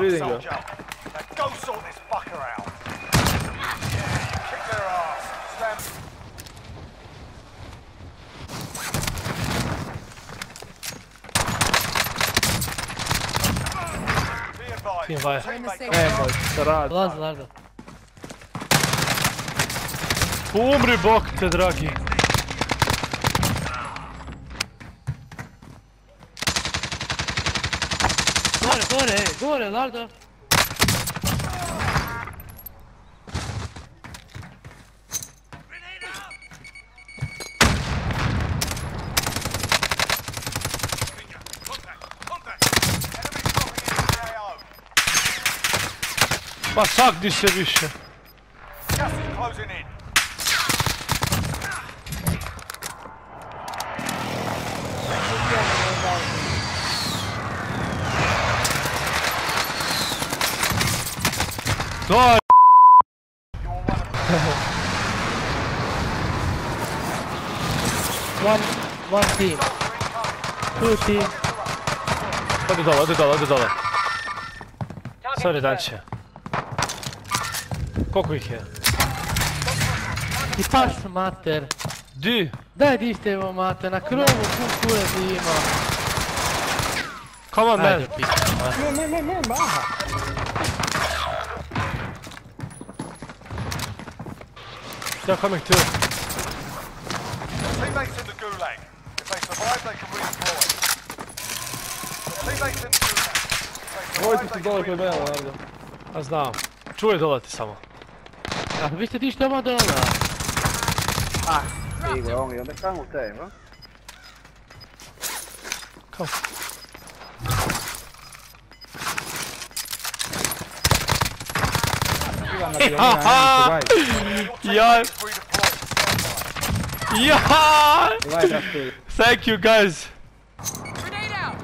Reading go. Now go sort this fucker out. Yeah, you kick their ass. Stand. Be advised. Šta radi? Lazi. Umri bok te dragi. Gore, Lardo. Pa sakni se više. Gas is closing in. Daj! One team. Two team. Odi dole. Sorry, Danče. Koliko ih je? I paš mater. Di? Daj di ste evo mater, na krovu kure ti ima. Come on, man. Ne, maha. They're coming too. Teammates in the gulag. If they survive, they can redeploy. Teammates in the gulag. Dvojite su dole kod mene, Lardo. A znam. Čuvaj doleti samo. A vi ste ti što ima dole? Igor, on je onda kamo te, no? Kao? Ja! Thank you guys! Grenade out!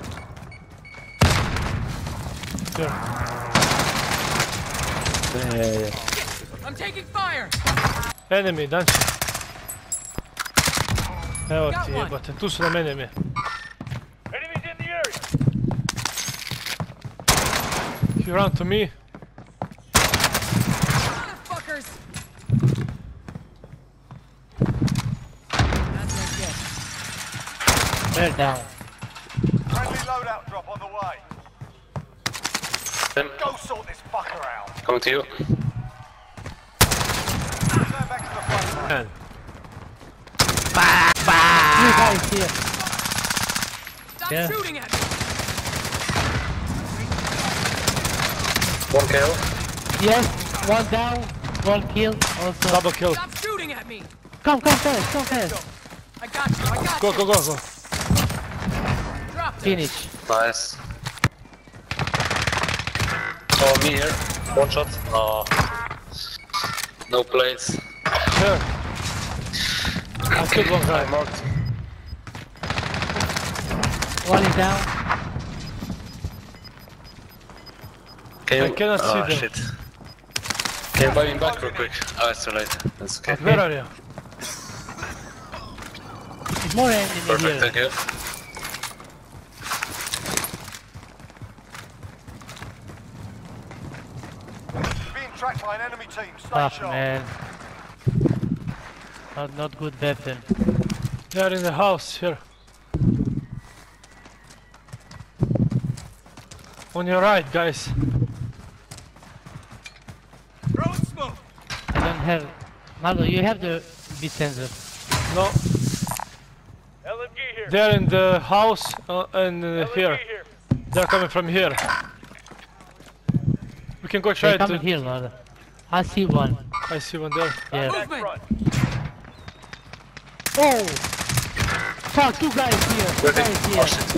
I'm taking fire! Enemy, Danče. Evo ti jebate, tu su na mene mi. Enemies in the area. You run to me. Motherfuckers! They're down. Friendly loadout drop on the way. Go sort this fucker out. Coming to you. Stand back to the front line. Man. You guys here. Stop Yeah. shooting at me! One kill. Yes, one down, one kill also. Double kill. Stop shooting at me! Come fast. I got you, Go. Drop it! Finish. Nice. Oh, me here. One shot. Oh. No plates. Here. I killed one guy. Marked. One is down. I cannot see them. Shit. Can you buy me back real quick? Oh, it's too late. That's okay. Where are you? There's more enemy Perfect, here. thank you. Being tracked by an enemy team. Stay Tough sharp. man. Not good weapon. They are in the house here. On your right, guys. Throwing smoke. I don't have. Marlo, you have the beat sensor. No, LMG here. they're in the house and here. They're coming from here. We can go try They're it. coming here, Marlo. I see one. I see one there. Yeah. Movement! Oh! Fuck, two guys here. Two guys Oh here. shit.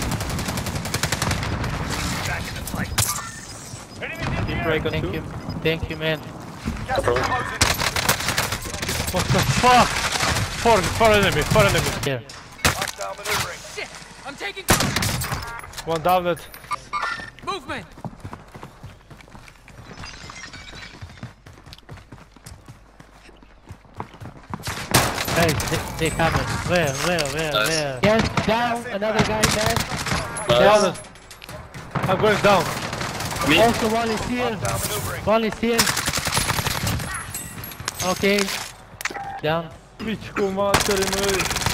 Back in the fight. Enemies in the area. Break on two. Thank you, man. Gas is problem. closing in. What the fuck? Four enemy. Here. Hostile maneuvering. Shit! I'm taking fire! One down it. Movement! Guys, they coming. Where? Yes, down. Another guy down. Down it. I'm going down. Me. Also one is here. One is here. Okay. Down. Pičku materinu.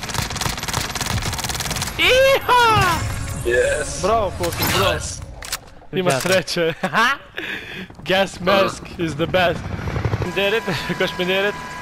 Iha! Yes. Bravo, Foki, bravo. Nice. Ima sreće. Gas mask is the best. Did it, because we did it.